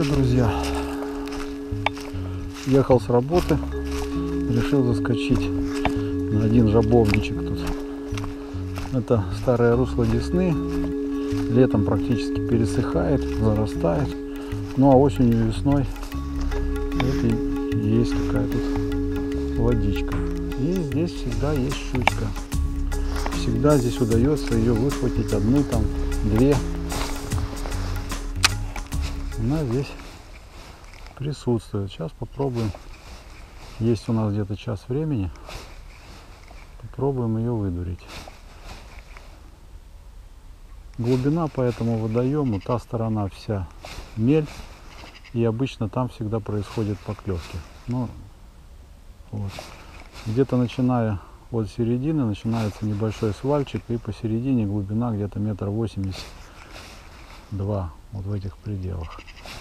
привет, друзья! Ехал с работы, решил заскочить на один жабовничек тут. Это старое русло Десны, летом практически пересыхает, зарастает, ну а осенью и весной вот и есть такая тут водичка. И здесь всегда есть щучка. Всегда здесь удается ее выхватить одну, там, две. Она здесь присутствует. Сейчас попробуем. Есть у нас где-то час времени. Попробуем ее выдурить. Глубина по этому водоему, та сторона вся мель. И обычно там всегда происходят поклевки. Ну, вот. Где-то начиная от середины начинается небольшой свальчик. И посередине глубина где-то 1,82 м. Вот в этих пределах.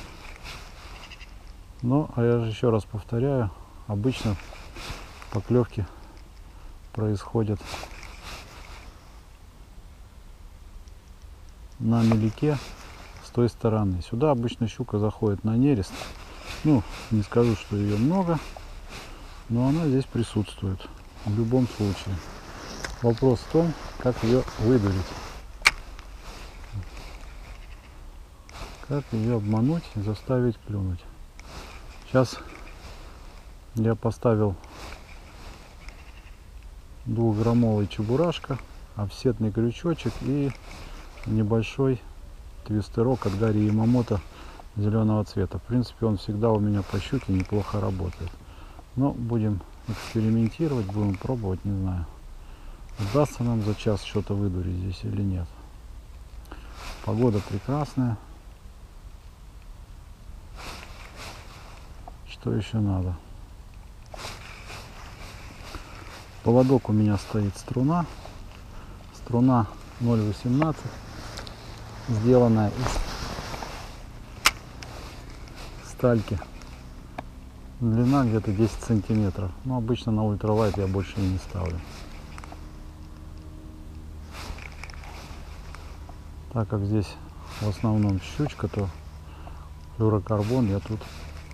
Ну, а я же еще раз повторяю, обычно поклевки происходят на меляке с той стороны. Сюда обычно щука заходит на нерест. Ну, не скажу, что ее много, но она здесь присутствует в любом случае. Вопрос в том, как ее выдурить. Как ее обмануть и заставить клюнуть. Сейчас я поставил 2-граммовый чебурашка, офсетный крючочек и небольшой твистерок от Гарри Ямамото зеленого цвета. В принципе, он всегда у меня по щуке неплохо работает. Но будем экспериментировать, будем пробовать, не знаю, удастся нам за час что-то выдурить здесь или нет. Погода прекрасная. Что еще надо? Поводок у меня стоит струна. Струна 0,18, сделанная из стальки. Длина где-то 10 сантиметров. Но обычно на ультралайт я больше и не ставлю. Так как здесь в основном щучка, то флюрокарбон я тут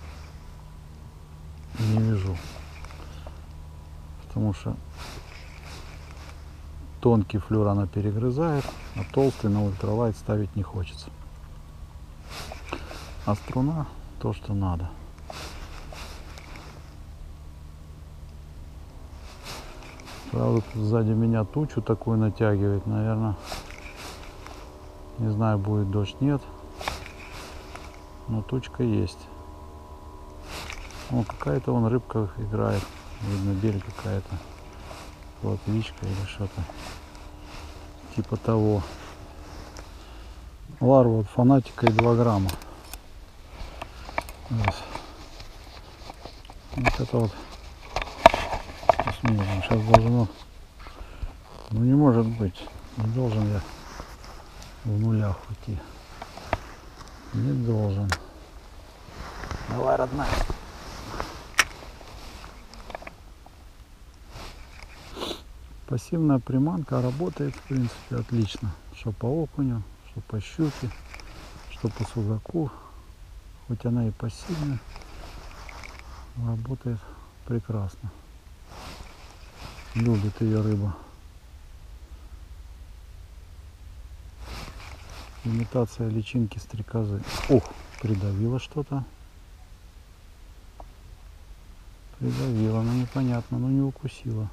не вижу, потому что тонкий флюр она перегрызает, а толстый на ультралайт ставить не хочется. А струна то, что надо. Правда, тут сзади меня тучу такую натягивает, наверное, не знаю, будет дождь, нет, но тучка есть. О, какая-то вон рыбка играет. Видно, бель какая-то. Плотвичка или что-то. Типа того. Ларва от фанатика и 2 грамма. Вот это вот. Посмотрим. Сейчас должно. Ну не может быть. Не должен я в нулях уйти. Не должен. Давай, родная. Пассивная приманка работает, в принципе, отлично. Что по окуню, что по щуке, что по судаку. Хоть она и пассивная, работает прекрасно. Любит ее рыба. Имитация личинки стрекозы. Ух, придавила что-то. Придавила, но непонятно, но не укусила.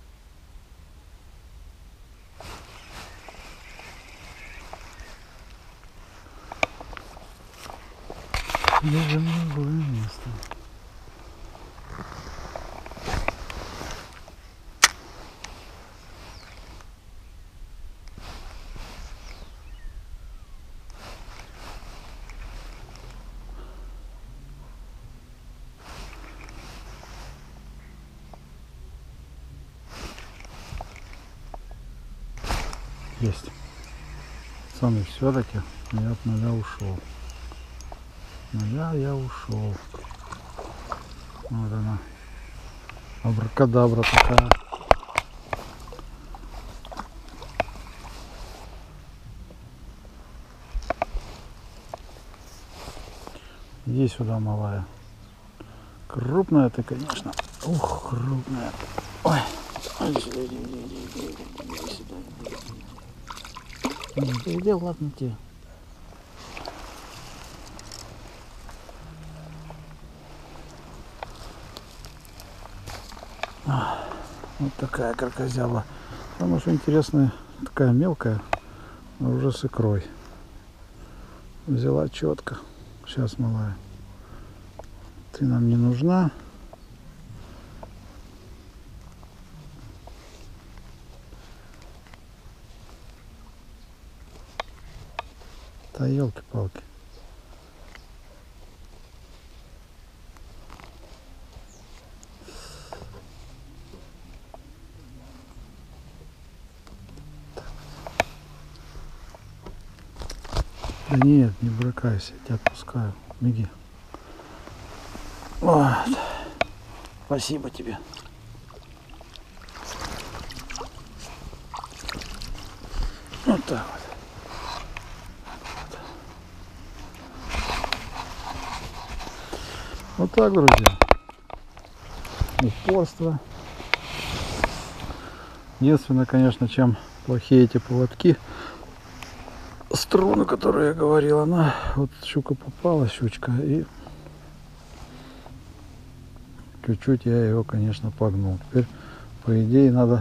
Едем в другое место. Есть. Пацаны, все-таки я от 0 ушел. Я ушел. Вот она. Абракадабра такая. Иди сюда, малая. Крупная ты, конечно. Ух, крупная. Ой. Иди сюда, иди сюда. Иди, ладно тебе. Вот такая крокозяба. Самое что интересное, такая мелкая, но уже с икрой. Взяла четко. Сейчас, малая. Ты нам не нужна. Да елки-палки. Да нет, не брыкайся, я тебя отпускаю. Беги. Вот. Спасибо тебе. Вот так вот. Вот так, друзья. Упорство. Единственное, конечно, чем плохие эти поводки, струны, которые я говорил, она вот щука попала, щучка, и чуть-чуть я его, конечно, погнул. Теперь, по идее, надо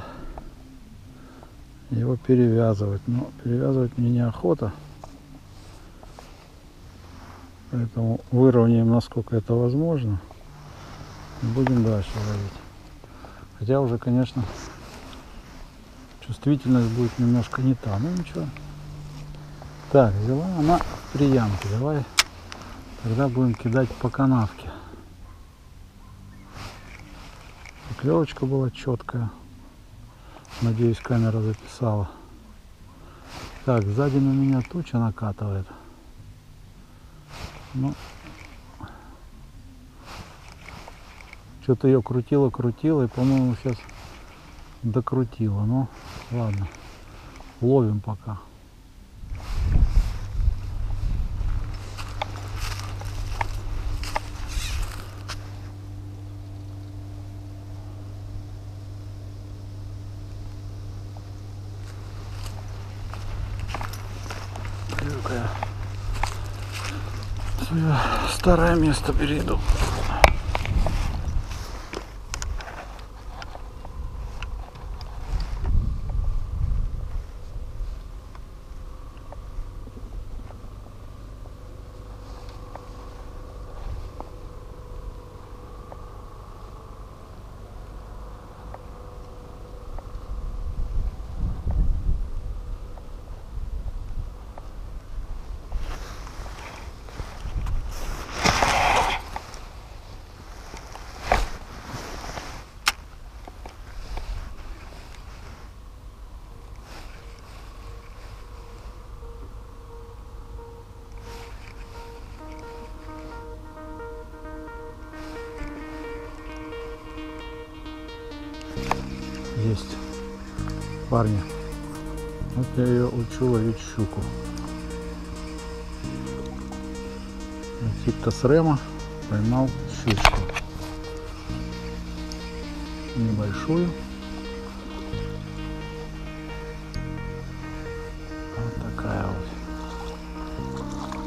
его перевязывать, но перевязывать мне неохота, поэтому выровняем, насколько это возможно, и будем дальше ловить. Хотя уже, конечно, чувствительность будет немножко не та, но ничего. Так, взяла она при ямке. Давай тогда будем кидать по канавке. Поклевочка была четкая. Надеюсь, камера записала. Так, сзади на меня туча накатывает. Ну, что-то ее крутило, и, по-моему, сейчас докрутила. Ну, ладно, ловим пока. Я свое старое место перейду. Есть, парни. Вот я ее учу ловить щуку. Типа с рема поймал щучку. Небольшую. Вот такая вот.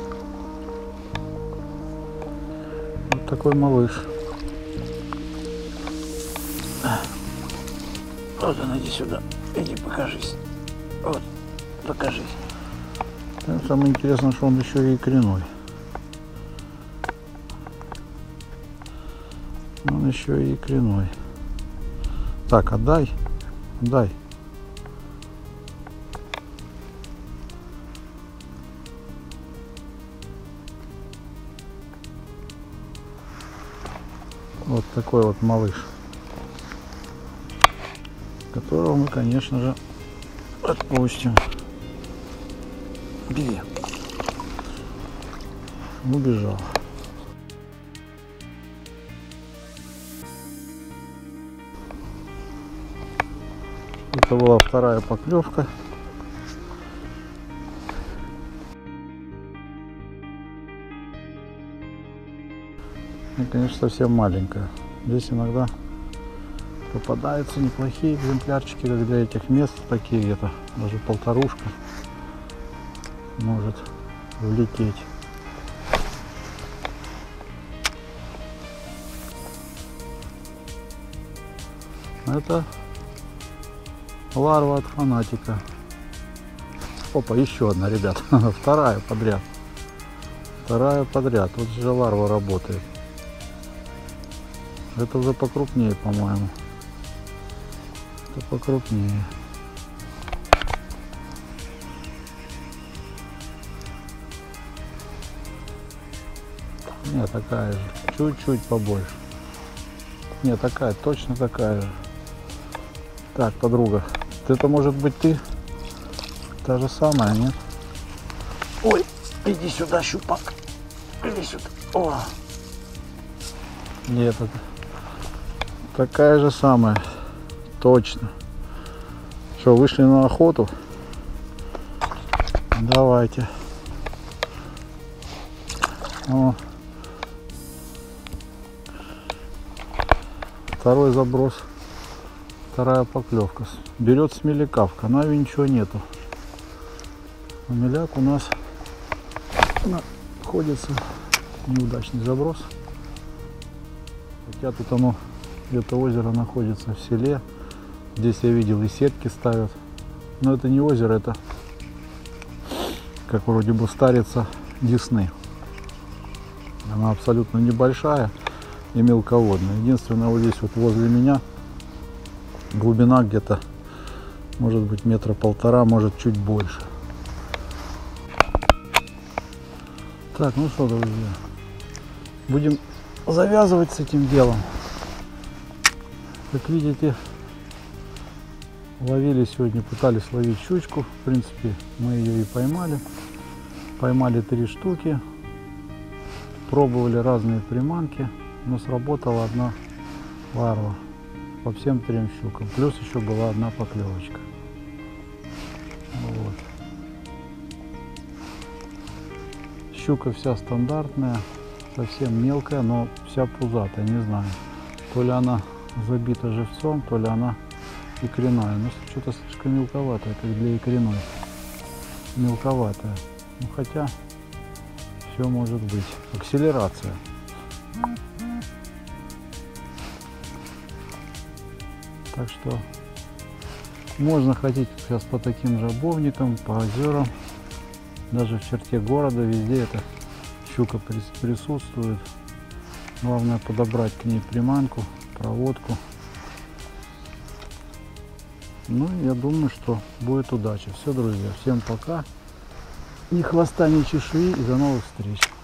Вот такой малыш. Вот он, иди сюда, иди покажись. Вот, покажись. И самое интересное, что он еще и икряной. Он еще и икряной. Так, отдай, отдай. Вот такой вот малыш, которого мы, конечно же, отпустим. Беги. Убежал. Это была вторая поклевка. И, конечно, совсем маленькая. Здесь иногда попадаются неплохие экземплярчики, как для этих мест, такие где-то даже полторушка может влететь. Это ларва от фанатика. Опа, еще одна, ребят. Вторая подряд. Вторая подряд. Вот же ларва работает. Это уже покрупнее, по-моему. Это покрупнее. Нет, такая же. Чуть-чуть побольше. Нет, такая, точно такая же. Так, подруга. Это может быть ты? Та же самая, нет? Ой, иди сюда, щупак. Иди сюда. О. Нет, это такая же самая. Точно. Что, вышли на охоту? Давайте. О. Второй заброс. Вторая поклевка. Берет смеляка, в канаве ничего нету. Меляк у нас находится. Неудачный заброс. Хотя тут оно, где-то озеро находится в селе. Здесь я видел и сетки ставят. Но это не озеро, это как вроде бы старица Десны. Она абсолютно небольшая и мелководная. Единственное, вот здесь вот возле меня глубина где-то, может быть, 1,5 метра, может чуть больше. Так, ну что, друзья, будем завязывать с этим делом. Как видите, ловили сегодня, пытались ловить щучку. В принципе, мы ее и поймали. Поймали 3 штуки. Пробовали разные приманки, но сработала одна ларва по всем 3 щукам. Плюс еще была одна поклевочка. Вот. Щука вся стандартная, совсем мелкая, но вся пузатая, не знаю. То ли она забита живцом, то ли она икряная. Но что-то слишком мелковатая, как для икряной. Мелковатая. Ну, хотя все может быть. Акселерация. Так что можно ходить сейчас по таким жабовникам, по озерам. Даже в черте города везде эта щука присутствует. Главное подобрать к ней приманку, проводку. Ну, я думаю, что будет удача. Все, друзья, всем пока. Ни хвоста, ни чешуи, и до новых встреч.